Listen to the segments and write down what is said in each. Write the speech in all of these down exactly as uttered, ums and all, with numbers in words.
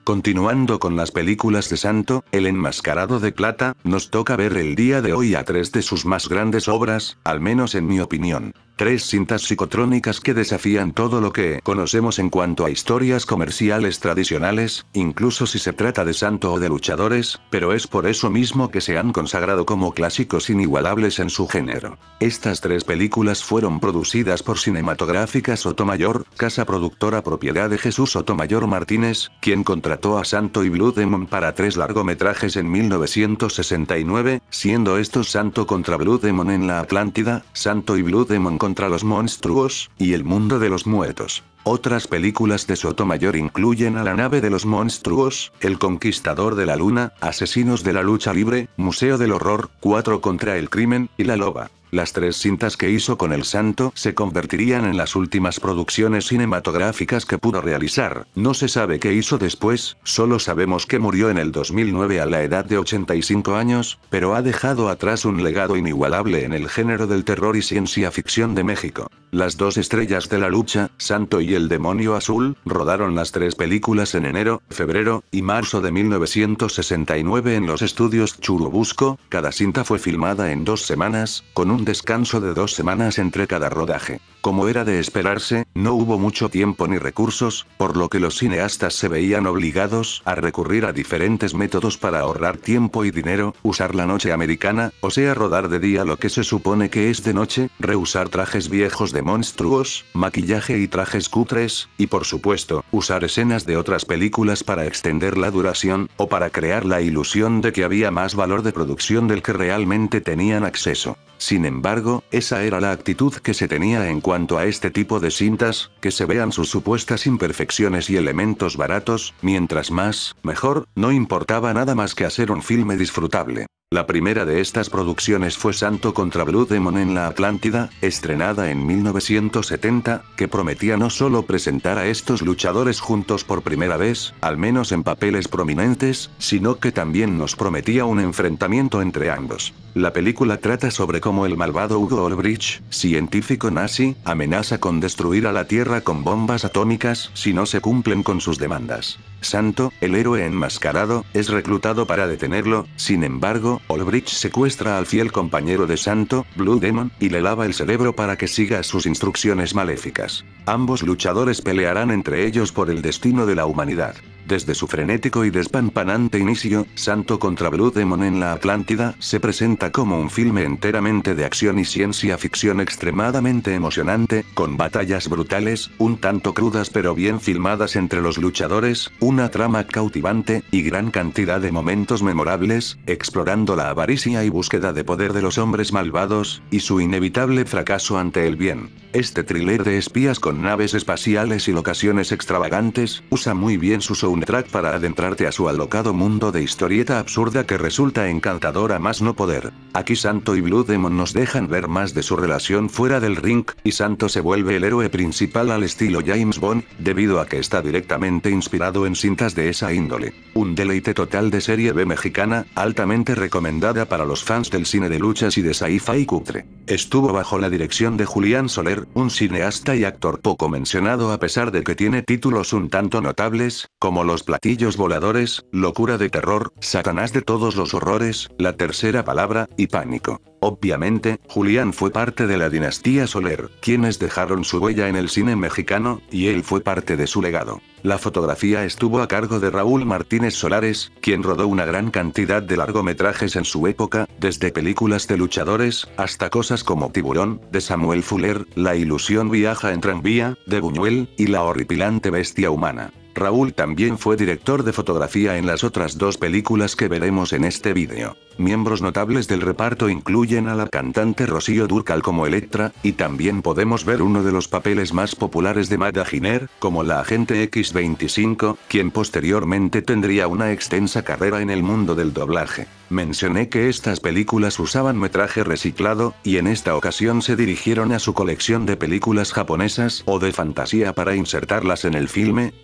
Continuando con las películas de Santo, El Enmascarado de Plata, nos toca ver el día de hoy a tres de sus más grandes obras, al menos en mi opinión. Tres cintas psicotrónicas que desafían todo lo que conocemos en cuanto a historias comerciales tradicionales, incluso si se trata de Santo o de luchadores, pero es por eso mismo que se han consagrado como clásicos inigualables en su género. Estas tres películas fueron producidas por Cinematográfica Sotomayor, casa productora propiedad de Jesús Sotomayor Martínez, quien contrató a Santo y Blue Demon para tres largometrajes en mil novecientos sesenta y nueve, siendo estos Santo contra Blue Demon en la Atlántida, Santo y Blue Demon contra los monstruos, y El mundo de los muertos. Otras películas de Sotomayor incluyen A la nave de los monstruos, El conquistador de la luna, Asesinos de la lucha libre, Museo del horror, Cuatro contra el crimen, y La loba. Las tres cintas que hizo con el Santo se convertirían en las últimas producciones cinematográficas que pudo realizar. No se sabe qué hizo después, solo sabemos que murió en el dos mil nueve a la edad de ochenta y cinco años, pero ha dejado atrás un legado inigualable en el género del terror y ciencia ficción de México. Las dos estrellas de la lucha, Santo y el demonio azul, rodaron las tres películas en enero, febrero y marzo de mil novecientos sesenta y nueve en los estudios Churubusco. Cada cinta fue filmada en dos semanas, con un un descanso de dos semanas entre cada rodaje. Como era de esperarse, no hubo mucho tiempo ni recursos, por lo que los cineastas se veían obligados a recurrir a diferentes métodos para ahorrar tiempo y dinero, usar la noche americana, o sea rodar de día lo que se supone que es de noche, reusar trajes viejos de monstruos, maquillaje y trajes cutres, y por supuesto, usar escenas de otras películas para extender la duración, o para crear la ilusión de que había más valor de producción del que realmente tenían acceso. Sin embargo, esa era la actitud que se tenía en cuanto a este tipo de cintas, que se vean sus supuestas imperfecciones y elementos baratos, mientras más, mejor, no importaba nada más que hacer un filme disfrutable. La primera de estas producciones fue Santo contra Blue Demon en la Atlántida, estrenada en mil novecientos setenta, que prometía no solo presentar a estos luchadores juntos por primera vez, al menos en papeles prominentes, sino que también nos prometía un enfrentamiento entre ambos. La película trata sobre cómo el malvado Hugo Ulbricht, científico nazi, amenaza con destruir a la Tierra con bombas atómicas si no se cumplen con sus demandas. Santo, el héroe enmascarado, es reclutado para detenerlo. Sin embargo, Ulbricht secuestra al fiel compañero de Santo, Blue Demon, y le lava el cerebro para que siga sus instrucciones maléficas. Ambos luchadores pelearán entre ellos por el destino de la humanidad. Desde su frenético y despampanante inicio, Santo contra Blue Demon en la Atlántida se presenta como un filme enteramente de acción y ciencia ficción extremadamente emocionante, con batallas brutales, un tanto crudas pero bien filmadas entre los luchadores, una trama cautivante, y gran cantidad de momentos memorables, explorando la avaricia y búsqueda de poder de los hombres malvados, y su inevitable fracaso ante el bien. Este thriller de espías con naves espaciales y locaciones extravagantes, usa muy bien su soundtrack para adentrarte a su alocado mundo de historieta absurda que resulta encantadora más no poder. Aquí Santo y Blue Demon nos dejan ver más de su relación fuera del ring, y Santo se vuelve el héroe principal al estilo James Bond, debido a que está directamente inspirado en cintas de esa índole. Un deleite total de serie B mexicana, altamente recomendada para los fans del cine de luchas y de sci-fi cutre. Estuvo bajo la dirección de Julián Soler, un cineasta y actor poco mencionado a pesar de que tiene títulos un tanto notables, como Los platillos voladores, Locura de terror, Satanás de todos los horrores, La tercera palabra, y Pánico. Obviamente, Julián fue parte de la dinastía Soler, quienes dejaron su huella en el cine mexicano, y él fue parte de su legado. La fotografía estuvo a cargo de Raúl Martínez Solares, quien rodó una gran cantidad de largometrajes en su época, desde películas de luchadores, hasta cosas como Tiburón, de Samuel Fuller, La ilusión viaja en tranvía, de Buñuel, y La horripilante bestia humana. Raúl también fue director de fotografía en las otras dos películas que veremos en este vídeo. Miembros notables del reparto incluyen a la cantante Rocío Dúrcal como Electra, y también podemos ver uno de los papeles más populares de Magda Giner, como la agente equis veinticinco, quien posteriormente tendría una extensa carrera en el mundo del doblaje. Mencioné que estas películas usaban metraje reciclado, y en esta ocasión se dirigieron a su colección de películas japonesas o de fantasía para insertarlas en el filme. Algunos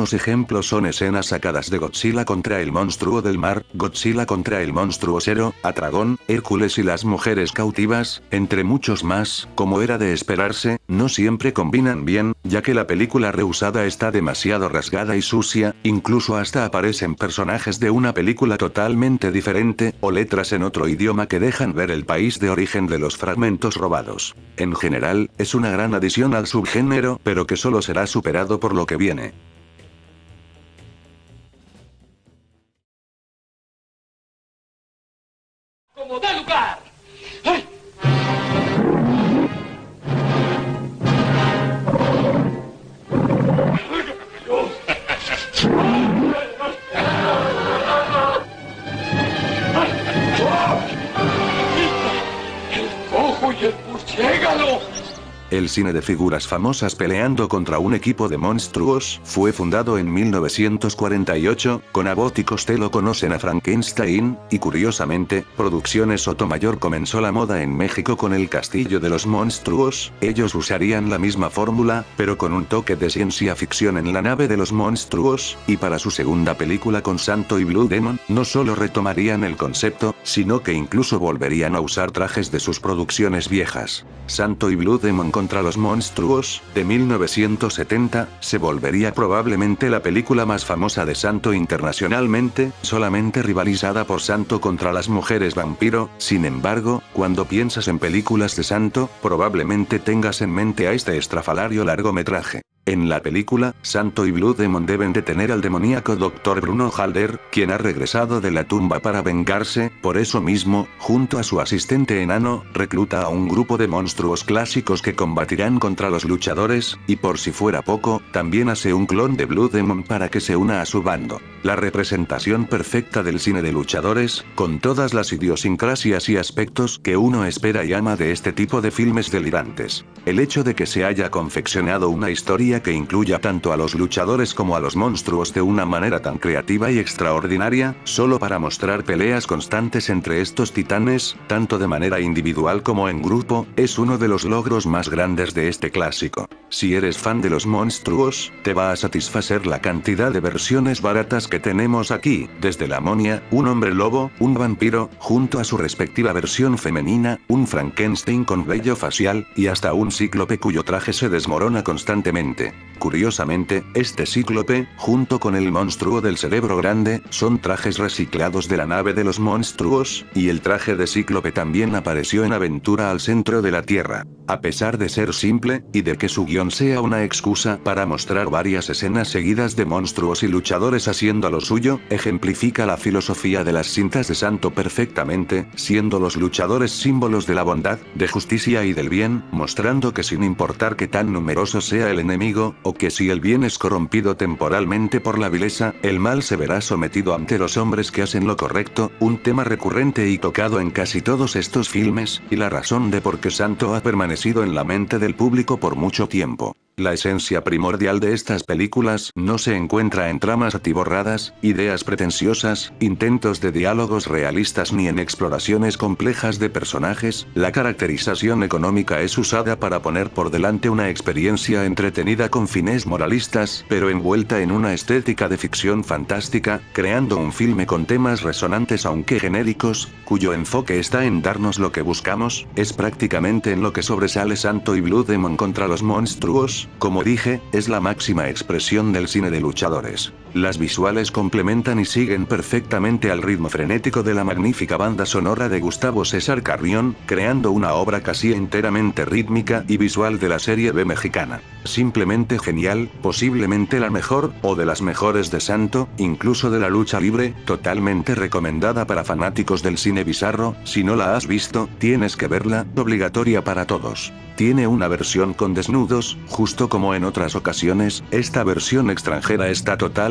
Otros ejemplos son escenas sacadas de Godzilla contra el monstruo del mar, Godzilla contra el monstruo Zero, Atragón, Hércules y las mujeres cautivas, entre muchos más. Como era de esperarse, no siempre combinan bien, ya que la película reusada está demasiado rasgada y sucia, incluso hasta aparecen personajes de una película totalmente diferente, o letras en otro idioma que dejan ver el país de origen de los fragmentos robados. En general, es una gran adición al subgénero, pero que solo será superado por lo que viene. ¡Como da lugar! ¡Ay! ¡El cojo y el murciélago! El cine de figuras famosas peleando contra un equipo de monstruos fue fundado en mil novecientos cuarenta y ocho, con Abbott y Costello conocen a Frankenstein, y curiosamente, Producciones Sotomayor comenzó la moda en México con El Castillo de los Monstruos. Ellos usarían la misma fórmula, pero con un toque de ciencia ficción en La Nave de los Monstruos, y para su segunda película con Santo y Blue Demon, no solo retomarían el concepto, sino que incluso volverían a usar trajes de sus producciones viejas. Santo y Blue Demon contra los monstruos, de mil novecientos setenta, se volvería probablemente la película más famosa de Santo internacionalmente, solamente rivalizada por Santo contra las mujeres vampiro. Sin embargo, cuando piensas en películas de Santo, probablemente tengas en mente a este estrafalario largometraje. En la película, Santo y Blue Demon deben detener al demoníaco doctor Bruno Halder, quien ha regresado de la tumba para vengarse. Por eso mismo, junto a su asistente enano, recluta a un grupo de monstruos clásicos que combatirán contra los luchadores, y por si fuera poco, también hace un clon de Blue Demon para que se una a su bando. La representación perfecta del cine de luchadores, con todas las idiosincrasias y aspectos que uno espera y ama de este tipo de filmes delirantes. El hecho de que se haya confeccionado una historia que incluya tanto a los luchadores como a los monstruos de una manera tan creativa y extraordinaria, solo para mostrar peleas constantes entre estos titanes, tanto de manera individual como en grupo, es uno de los logros más grandes de este clásico. Si eres fan de los monstruos, te va a satisfacer la cantidad de versiones baratas que tenemos aquí, desde la momia, un hombre lobo, un vampiro, junto a su respectiva versión femenina, un Frankenstein con vello facial, y hasta un cíclope cuyo traje se desmorona constantemente. Curiosamente, este cíclope, junto con el monstruo del cerebro grande, son trajes reciclados de La Nave de los Monstruos, y el traje de cíclope también apareció en Aventura al Centro de la Tierra. A pesar de ser simple, y de que su guión sea una excusa para mostrar varias escenas seguidas de monstruos y luchadores haciendo lo suyo, ejemplifica la filosofía de las cintas de Santo perfectamente, siendo los luchadores símbolos de la bondad, de justicia y del bien, mostrando que sin importar que tan numeroso sea el enemigo, o que si el bien es corrompido temporalmente por la vileza, el mal se verá sometido ante los hombres que hacen lo correcto, un tema recurrente y tocado en casi todos estos filmes, y la razón de por qué Santo ha permanecido en la mente del público por mucho tiempo. La esencia primordial de estas películas no se encuentra en tramas atiborradas, ideas pretenciosas, intentos de diálogos realistas ni en exploraciones complejas de personajes. La caracterización económica es usada para poner por delante una experiencia entretenida con fines moralistas, pero envuelta en una estética de ficción fantástica, creando un filme con temas resonantes aunque genéricos, cuyo enfoque está en darnos lo que buscamos. Es prácticamente en lo que sobresale Santo y Blue Demon contra los monstruos. Como dije, es la máxima expresión del cine de luchadores. Las visuales complementan y siguen perfectamente al ritmo frenético de la magnífica banda sonora de Gustavo César Carrión, creando una obra casi enteramente rítmica y visual de la serie B mexicana. Simplemente genial, posiblemente la mejor, o de las mejores de Santo, incluso de la lucha libre, totalmente recomendada para fanáticos del cine bizarro. Si no la has visto, tienes que verla, obligatoria para todos. Tiene una versión con desnudos, justo como en otras ocasiones. Esta versión extranjera está totalmente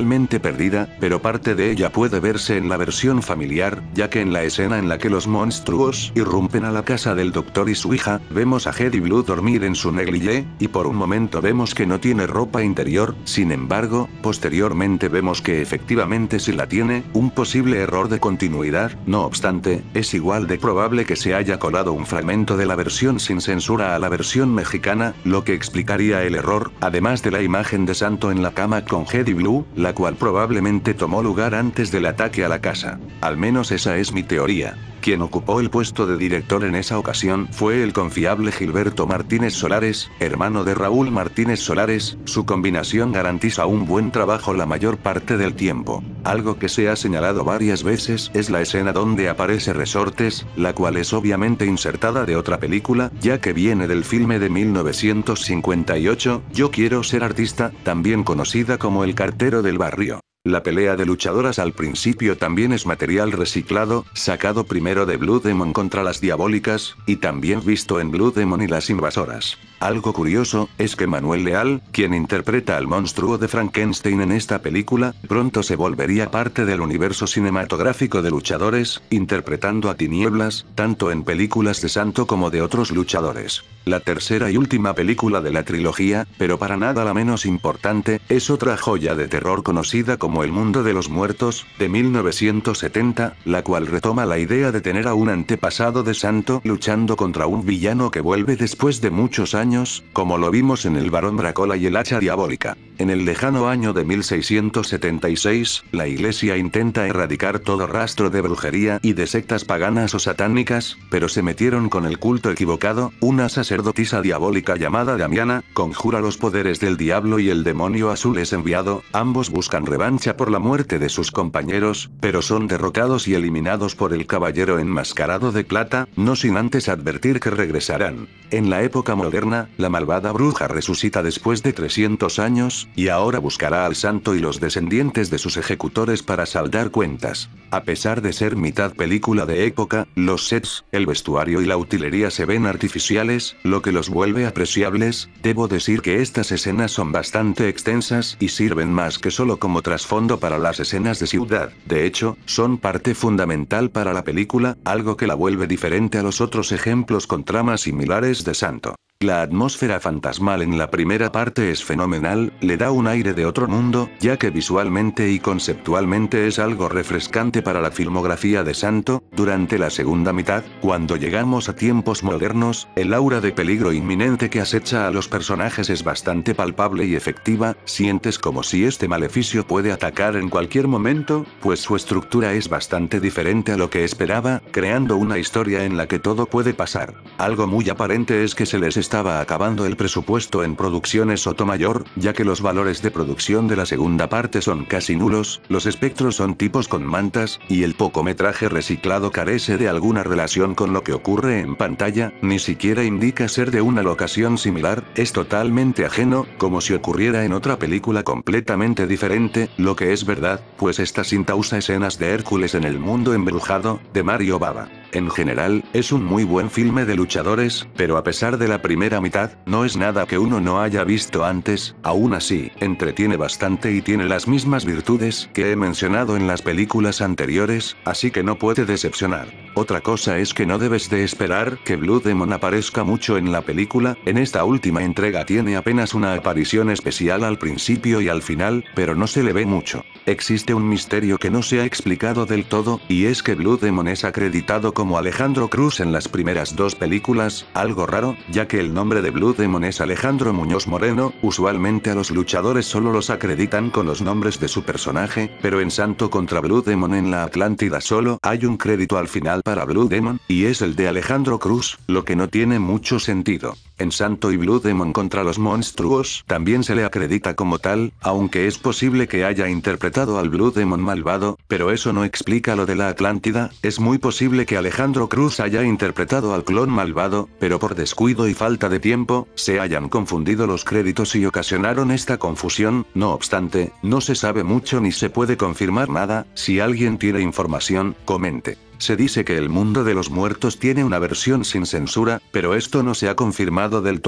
totalmente perdida, pero parte de ella puede verse en la versión familiar, ya que en la escena en la que los monstruos irrumpen a la casa del doctor y su hija, vemos a Hedy Blue dormir en su negligé, y por un momento vemos que no tiene ropa interior. Sin embargo, posteriormente vemos que efectivamente sí la tiene, un posible error de continuidad. No obstante, es igual de probable que se haya colado un fragmento de la versión sin censura a la versión mexicana, lo que explicaría el error, además de la imagen de Santo en la cama con Hedy Blue, la cual probablemente tomó lugar antes del ataque a la casa. Al menos esa es mi teoría. Quien ocupó el puesto de director en esa ocasión fue el confiable Gilberto Martínez Solares, hermano de Raúl Martínez Solares. Su combinación garantiza un buen trabajo la mayor parte del tiempo. Algo que se ha señalado varias veces es la escena donde aparece Resortes, la cual es obviamente insertada de otra película, ya que viene del filme de mil novecientos cincuenta y ocho, Yo quiero ser artista, también conocida como El cartero del barrio. La pelea de luchadoras al principio también es material reciclado, sacado primero de Blue Demon contra las Diabólicas, y también visto en Blue Demon y las Invasoras. Algo curioso, es que Manuel Leal, quien interpreta al monstruo de Frankenstein en esta película, pronto se volvería parte del universo cinematográfico de luchadores, interpretando a Tinieblas, tanto en películas de Santo como de otros luchadores. La tercera y última película de la trilogía, pero para nada la menos importante, es otra joya de terror conocida como El mundo de los muertos, de mil novecientos setenta, la cual retoma la idea de tener a un antepasado de Santo luchando contra un villano que vuelve después de muchos años, como lo vimos en El Barón Bracola y el Hacha Diabólica. En el lejano año de mil seiscientos setenta y seis, la iglesia intenta erradicar todo rastro de brujería y de sectas paganas o satánicas, pero se metieron con el culto equivocado. Una sacerdotisa diabólica llamada Damiana conjura los poderes del diablo y el demonio azul es enviado. Ambos buscan revancha por la muerte de sus compañeros, pero son derrotados y eliminados por el caballero enmascarado de plata, no sin antes advertir que regresarán. En la época moderna, la malvada bruja resucita después de trescientos años, y ahora buscará al santo y los descendientes de sus ejecutores para saldar cuentas. A pesar de ser mitad película de época, los sets, el vestuario y la utilería se ven artificiales, lo que los vuelve apreciables. Debo decir que estas escenas son bastante extensas y sirven más que solo como trasfondo para las escenas de ciudad. De hecho, son parte fundamental para la película, algo que la vuelve diferente a los otros ejemplos con tramas similares de Santo. La atmósfera fantasmal en la primera parte es fenomenal, le da un aire de otro mundo, ya que visualmente y conceptualmente es algo refrescante para la filmografía de Santo. Durante la segunda mitad, cuando llegamos a tiempos modernos, el aura de peligro inminente que acecha a los personajes es bastante palpable y efectiva. Sientes como si este maleficio puede atacar en cualquier momento, pues su estructura es bastante diferente a lo que esperaba, creando una historia en la que todo puede pasar. Algo muy aparente es que se les estaba acabando el presupuesto en producciones Sotomayor, ya que los valores de producción de la segunda parte son casi nulos, los espectros son tipos con mantas, y el poco metraje reciclado carece de alguna relación con lo que ocurre en pantalla, ni siquiera indica ser de una locación similar, es totalmente ajeno, como si ocurriera en otra película completamente diferente, lo que es verdad, pues esta cinta usa escenas de Hércules en el mundo embrujado, de Mario Bava. En general, es un muy buen filme de luchadores, pero a pesar de la primera mitad, no es nada que uno no haya visto antes. Aún así, entretiene bastante y tiene las mismas virtudes que he mencionado en las películas anteriores, así que no puede decepcionar. Otra cosa es que no debes de esperar que Blue Demon aparezca mucho en la película. En esta última entrega tiene apenas una aparición especial al principio y al final, pero no se le ve mucho. Existe un misterio que no se ha explicado del todo, y es que Blue Demon es acreditado como Alejandro Cruz en las primeras dos películas, algo raro, ya que el nombre de Blue Demon es Alejandro Muñoz Moreno. Usualmente a los luchadores solo los acreditan con los nombres de su personaje, pero en Santo contra Blue Demon en la Atlántida solo hay un crédito al final para Blue Demon, y es el de Alejandro Cruz, lo que no tiene mucho sentido. En Santo y Blue Demon contra los monstruos también se le acredita como tal, aunque es posible que haya interpretado al Blue Demon malvado, pero eso no explica lo de la Atlántida. Es muy posible que Alejandro Cruz haya interpretado al clon malvado, pero por descuido y falta de tiempo, se hayan confundido los créditos y ocasionaron esta confusión. No obstante, no se sabe mucho ni se puede confirmar nada. Si alguien tiene información, comente. Se dice que El mundo de los muertos tiene una versión sin censura, pero esto no se ha confirmado del todo.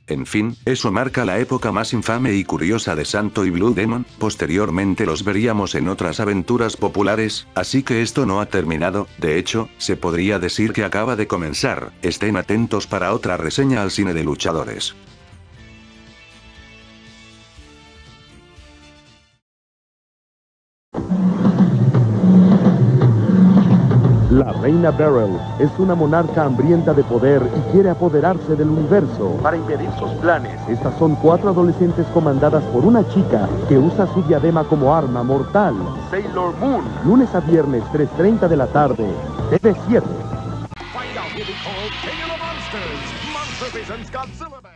En fin, eso marca la época más infame y curiosa de Santo y Blue Demon. Posteriormente los veríamos en otras aventuras populares, así que esto no ha terminado. De hecho, se podría decir que acaba de comenzar. Estén atentos para otra reseña al cine de luchadores. La reina Beryl es una monarca hambrienta de poder y quiere apoderarse del universo. Para impedir sus planes, estas son cuatro adolescentes comandadas por una chica que usa su diadema como arma mortal. Sailor Moon. Lunes a viernes, tres treinta de la tarde. T V siete. Find out who we call King of the Monsters. Monster Vision's Godzilla.